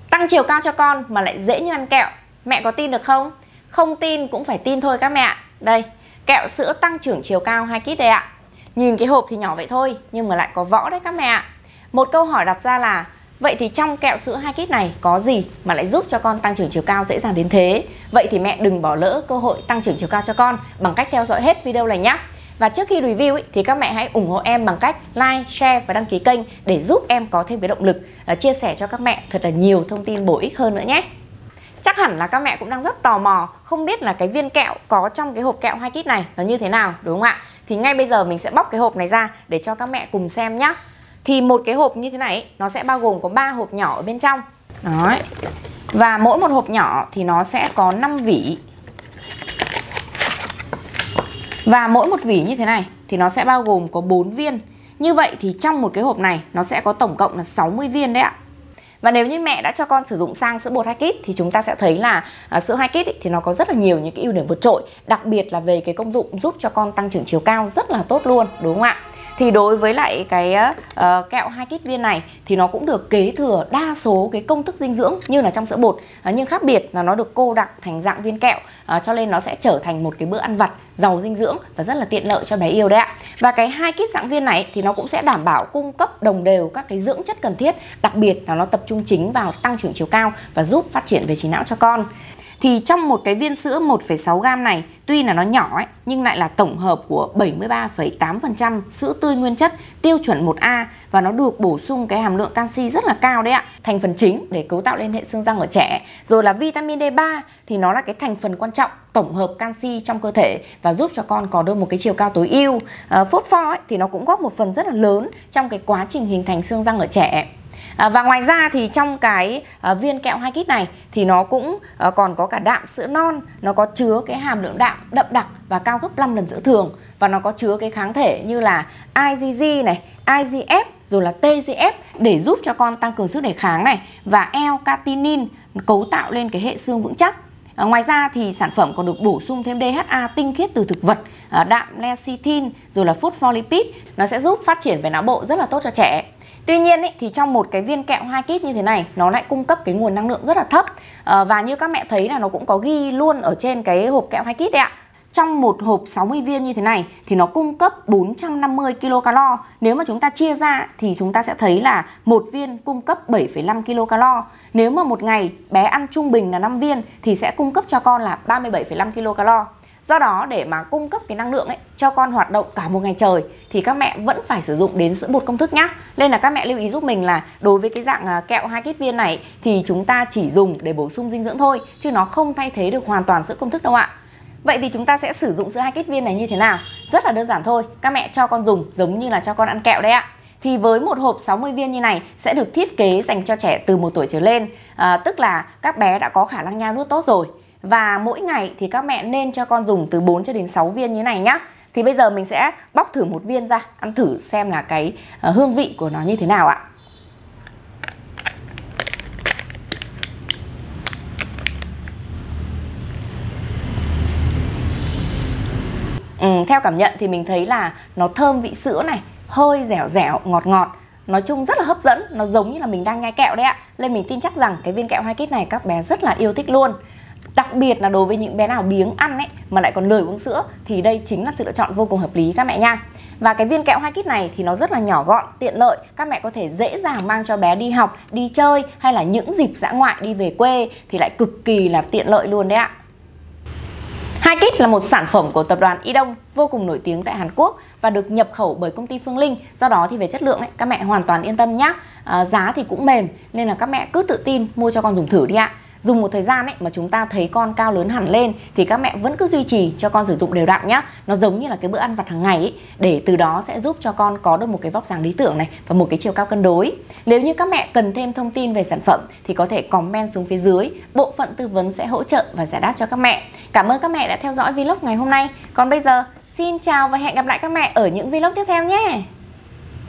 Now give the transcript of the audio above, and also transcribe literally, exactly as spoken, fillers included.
Tăng chiều cao cho con mà lại dễ như ăn kẹo, mẹ có tin được không? Không tin cũng phải tin thôi các mẹ ạ. Đây, kẹo sữa tăng trưởng chiều cao hai kit đây ạ. Nhìn cái hộp thì nhỏ vậy thôi, nhưng mà lại có vỏ đấy các mẹ ạ. Một câu hỏi đặt ra là, vậy thì trong kẹo sữa hai kit này có gì mà lại giúp cho con tăng trưởng chiều cao dễ dàng đến thế? Vậy thì mẹ đừng bỏ lỡ cơ hội tăng trưởng chiều cao cho con bằng cách theo dõi hết video này nhé. Và trước khi review ý, thì các mẹ hãy ủng hộ em bằng cách like, share và đăng ký kênh để giúp em có thêm cái động lực uh, chia sẻ cho các mẹ thật là nhiều thông tin bổ ích hơn nữa nhé. Chắc hẳn là các mẹ cũng đang rất tò mò, không biết là cái viên kẹo có trong cái hộp kẹo hai kit này nó như thế nào, đúng không ạ? Thì ngay bây giờ mình sẽ bóc cái hộp này ra để cho các mẹ cùng xem nhé. Thì một cái hộp như thế này nó sẽ bao gồm có ba hộp nhỏ ở bên trong. Đấy. Và mỗi một hộp nhỏ thì nó sẽ có năm vỉ. Và mỗi một vỉ như thế này thì nó sẽ bao gồm có bốn viên. Như vậy thì trong một cái hộp này nó sẽ có tổng cộng là sáu mươi viên đấy ạ. Và nếu như mẹ đã cho con sử dụng sang sữa bột hai kit thì chúng ta sẽ thấy là à, sữa hai kit ý, thì nó có rất là nhiều những cái ưu điểm vượt trội, đặc biệt là về cái công dụng giúp cho con tăng trưởng chiều cao rất là tốt luôn, đúng không ạ? Thì đối với lại cái uh, kẹo hai kit viên này thì nó cũng được kế thừa đa số cái công thức dinh dưỡng như là trong sữa bột, uh, nhưng khác biệt là nó được cô đặc thành dạng viên kẹo, uh, cho nên nó sẽ trở thành một cái bữa ăn vặt giàu dinh dưỡng và rất là tiện lợi cho bé yêu đấy ạ. Và cái hai kit dạng viên này thì nó cũng sẽ đảm bảo cung cấp đồng đều các cái dưỡng chất cần thiết, đặc biệt là nó tập trung chính vào tăng trưởng chiều cao và giúp phát triển về trí não cho con. Thì trong một cái viên sữa một phẩy sáu gam này, tuy là nó nhỏ ấy, nhưng lại là tổng hợp của bảy mươi ba phẩy tám phần trăm sữa tươi nguyên chất tiêu chuẩn một A và nó được bổ sung cái hàm lượng canxi rất là cao đấy ạ. Thành phần chính để cấu tạo lên hệ xương răng ở trẻ. Rồi là vitamin D ba thì nó là cái thành phần quan trọng tổng hợp canxi trong cơ thể và giúp cho con có được một cái chiều cao tối ưu. À, phốt pho ấy, thì nó cũng góp một phần rất là lớn trong cái quá trình hình thành xương răng ở trẻ. À, và ngoài ra thì trong cái à, viên kẹo hai kit này thì nó cũng à, còn có cả đạm sữa non, nó có chứa cái hàm lượng đạm đậm đặc và cao gấp năm lần sữa thường, và nó có chứa cái kháng thể như là i giê giê này, i giê ép rồi là tê giê ép để giúp cho con tăng cường sức đề kháng này, và L-carnitine cấu tạo lên cái hệ xương vững chắc. À, ngoài ra thì sản phẩm còn được bổ sung thêm đê hát a tinh khiết từ thực vật, à, đạm lecithin rồi là phospholipid, nó sẽ giúp phát triển về não bộ rất là tốt cho trẻ. Tuy nhiên ý, thì trong một cái viên kẹo hai kit như thế này nó lại cung cấp cái nguồn năng lượng rất là thấp, à, và như các mẹ thấy là nó cũng có ghi luôn ở trên cái hộp kẹo hai kit đấy ạ. Trong một hộp sáu mươi viên như thế này thì nó cung cấp bốn trăm năm mươi kilocalo. Nếu mà chúng ta chia ra thì chúng ta sẽ thấy là một viên cung cấp bảy phẩy năm kilocalo. Nếu mà một ngày bé ăn trung bình là năm viên thì sẽ cung cấp cho con là ba mươi bảy phẩy năm kilocalo. Do đó để mà cung cấp cái năng lượng ấy cho con hoạt động cả một ngày trời thì các mẹ vẫn phải sử dụng đến sữa bột công thức nhá. Nên là các mẹ lưu ý giúp mình là đối với cái dạng kẹo hai kit viên này thì chúng ta chỉ dùng để bổ sung dinh dưỡng thôi, chứ nó không thay thế được hoàn toàn sữa công thức đâu ạ. Vậy thì chúng ta sẽ sử dụng sữa hai kit viên này như thế nào? Rất là đơn giản thôi, các mẹ cho con dùng giống như là cho con ăn kẹo đấy ạ. Thì với một hộp sáu mươi viên như này sẽ được thiết kế dành cho trẻ từ một tuổi trở lên, à, tức là các bé đã có khả năng nhai nuốt tốt rồi. Và mỗi ngày thì các mẹ nên cho con dùng từ bốn cho đến sáu viên như này nhá. Thì bây giờ mình sẽ bóc thử một viên ra, ăn thử xem là cái uh, hương vị của nó như thế nào ạ. Ừ, theo cảm nhận thì mình thấy là nó thơm vị sữa này, hơi dẻo dẻo, ngọt ngọt. Nói chung rất là hấp dẫn, nó giống như là mình đang nhai kẹo đấy ạ. Nên mình tin chắc rằng cái viên kẹo hai kit này các bé rất là yêu thích luôn. Đặc biệt là đối với những bé nào biếng ăn ấy mà lại còn lười uống sữa thì đây chính là sự lựa chọn vô cùng hợp lý các mẹ nha. Và cái viên kẹo hai kit này thì nó rất là nhỏ gọn, tiện lợi, các mẹ có thể dễ dàng mang cho bé đi học, đi chơi hay là những dịp dã ngoại đi về quê thì lại cực kỳ là tiện lợi luôn đấy ạ. hai kit là một sản phẩm của tập đoàn Y Đông vô cùng nổi tiếng tại Hàn Quốc và được nhập khẩu bởi công ty Phương Linh. Do đó thì về chất lượng ấy, các mẹ hoàn toàn yên tâm nhá. À, giá thì cũng mềm nên là các mẹ cứ tự tin mua cho con dùng thử đi ạ. Dùng một thời gian ấy mà chúng ta thấy con cao lớn hẳn lên thì các mẹ vẫn cứ duy trì cho con sử dụng đều đặn nhá. Nó giống như là cái bữa ăn vặt hàng ngày ấy, để từ đó sẽ giúp cho con có được một cái vóc dáng lý tưởng này và một cái chiều cao cân đối. Nếu như các mẹ cần thêm thông tin về sản phẩm thì có thể comment xuống phía dưới, bộ phận tư vấn sẽ hỗ trợ và giải đáp cho các mẹ. Cảm ơn các mẹ đã theo dõi vlog ngày hôm nay. Còn bây giờ xin chào và hẹn gặp lại các mẹ ở những vlog tiếp theo nhé.